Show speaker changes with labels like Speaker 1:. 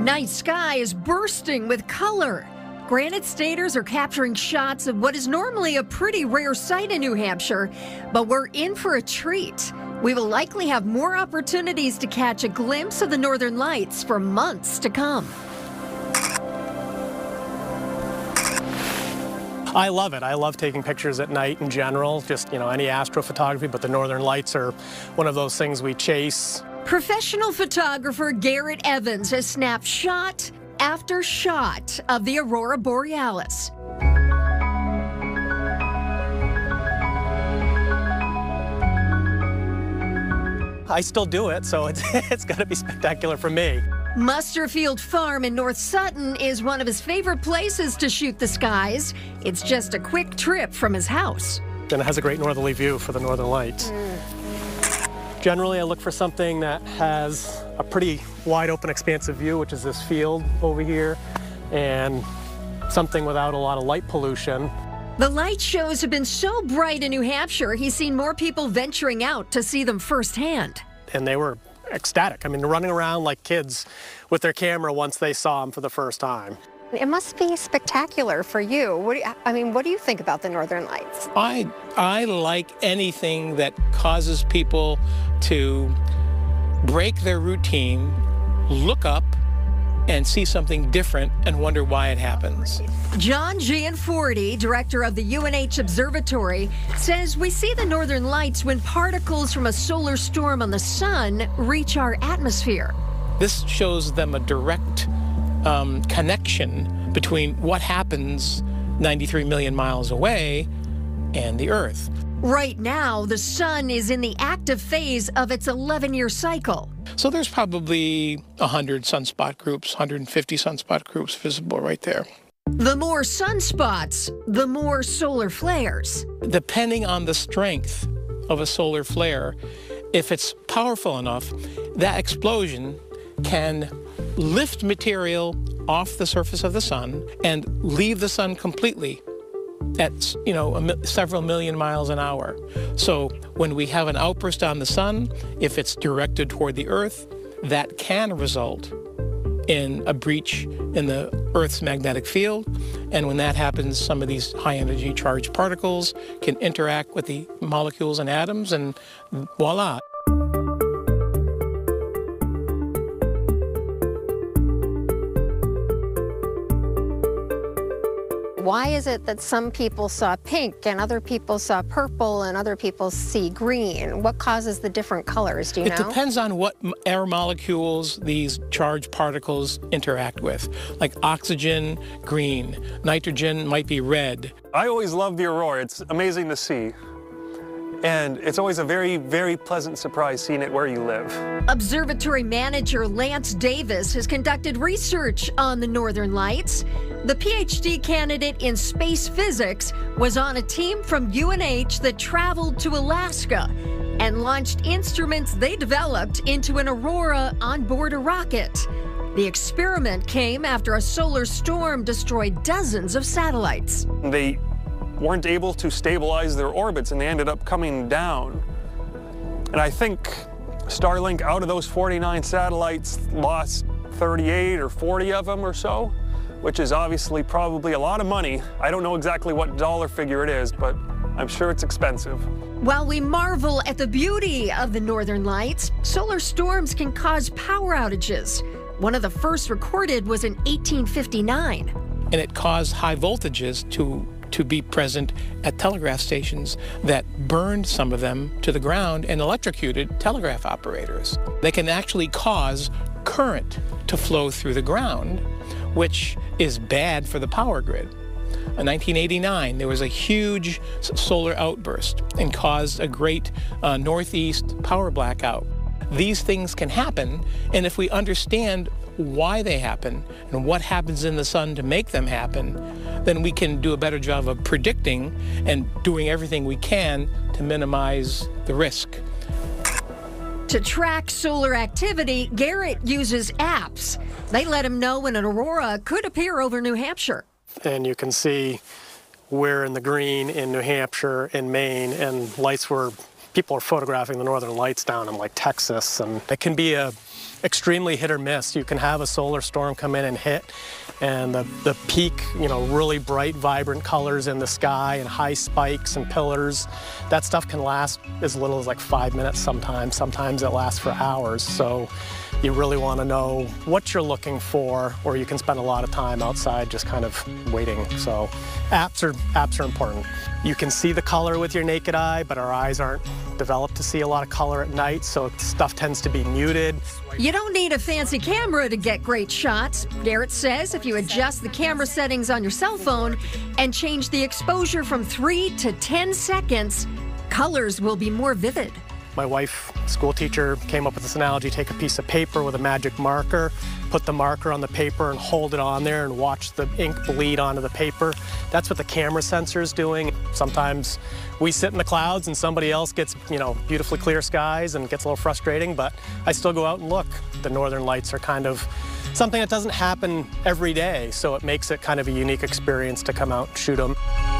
Speaker 1: night sky is bursting with color. Granite staters are capturing shots of what is normally a pretty rare sight in New Hampshire, but we're in for a treat. We will likely have more opportunities to catch a glimpse of the Northern Lights for months to come.
Speaker 2: I love it. I love taking pictures at night in general, just, any astrophotography, but the Northern Lights are one of those things we chase.
Speaker 1: Professional photographer Garrett Evans has snapped shot after shot of the Aurora Borealis.
Speaker 2: I still do it, so it's going to be spectacular for me.
Speaker 1: Musterfield Farm in North Sutton is one of his favorite places to shoot the skies. It's just a quick trip from his house.
Speaker 2: And it has a great northerly view for the Northern Lights. Generally, I look for something that has a pretty wide open expansive view, which is this field over here, and something without a lot of light pollution.
Speaker 1: The light shows have been so bright in New Hampshire, he's seen more people venturing out to see them firsthand.
Speaker 2: And they were ecstatic. I mean, running around like kids with their camera once they saw them for the first time.
Speaker 3: It must be spectacular for you. What do you think about the Northern Lights?
Speaker 4: I like anything that causes people to break their routine, look up, and see something different and wonder why it happens.
Speaker 1: John Gianforti, director of the UNH Observatory, says we see the Northern Lights when particles from a solar storm on the sun reach our atmosphere.
Speaker 4: This shows them a direct connection between what happens 93 million miles away and the Earth.
Speaker 1: Right now, the sun is in the active phase of its 11-year cycle.
Speaker 4: So there's probably 100 sunspot groups, 150 sunspot groups visible right there.
Speaker 1: The more sunspots, the more solar flares.
Speaker 4: Depending on the strength of a solar flare, if it's powerful enough, that explosion can lift material off the surface of the sun and leave the sun completely at several million miles an hour. So when we have an outburst on the sun, if it's directed toward the Earth, that can result in a breach in the Earth's magnetic field. And when that happens, some of these high-energy charged particles can interact with the molecules and atoms, and voila.
Speaker 3: Why is it that some people saw pink and other people saw purple and other people see green? What causes the different colors, do you know?
Speaker 4: It depends on what air molecules these charged particles interact with. Like oxygen, green. Nitrogen might be red.
Speaker 5: I always love the aurora. It's amazing to see. And it's always a very, very pleasant surprise seeing it where you live.
Speaker 1: Observatory manager Lance Davis has conducted research on the Northern Lights. The PhD candidate in space physics was on a team from UNH that traveled to Alaska and launched instruments they developed into an aurora on board a rocket. The experiment came after a solar storm destroyed dozens of satellites.
Speaker 5: They weren't able to stabilize their orbits and they ended up coming down. And I think Starlink, out of those 49 satellites, lost 38 or 40 of them or so, which is obviously probably a lot of money. I don't know exactly what dollar figure it is, but I'm sure it's expensive.
Speaker 1: While we marvel at the beauty of the Northern Lights, solar storms can cause power outages. One of the first recorded was in 1859.
Speaker 4: And it caused high voltages to be present at telegraph stations that burned some of them to the ground and electrocuted telegraph operators. They can actually cause current to flow through the ground, which is bad for the power grid. In 1989, there was a huge solar outburst and caused a great northeast power blackout. These things can happen, and if we understand why they happen and what happens in the sun to make them happen, then we can do a better job of predicting and doing everything we can to minimize the risk.
Speaker 1: To track solar activity, Garrett uses apps. They let him know when an aurora could appear over New Hampshire.
Speaker 2: And you can see we're in the green in New Hampshire, in Maine, and people are photographing the Northern Lights down in like Texas, and it can be a extremely hit or miss. You can have a solar storm come in and hit, and the peak, you know, really bright, vibrant colors in the sky and high spikes and pillars, that stuff can last as little as like 5 minutes sometimes. Sometimes it lasts for hours. So you really want to know what you're looking for, or you can spend a lot of time outside just kind of waiting. So apps are important. You can see the color with your naked eye, but our eyes aren't developed to see a lot of color at night, so stuff tends to be muted.
Speaker 1: You don't need a fancy camera to get great shots. Garrett says if you adjust the camera settings on your cell phone and change the exposure from 3 to 10 seconds, colors will be more vivid.
Speaker 2: My wife, school teacher, came up with this analogy: take a piece of paper with a magic marker, put the marker on the paper and hold it on there and watch the ink bleed onto the paper. That's what the camera sensor is doing. Sometimes we sit in the clouds and somebody else gets, you know, beautifully clear skies and gets a little frustrating, but I still go out and look. The northern lights are kind of something that doesn't happen every day, so it makes it kind of a unique experience to come out and shoot them.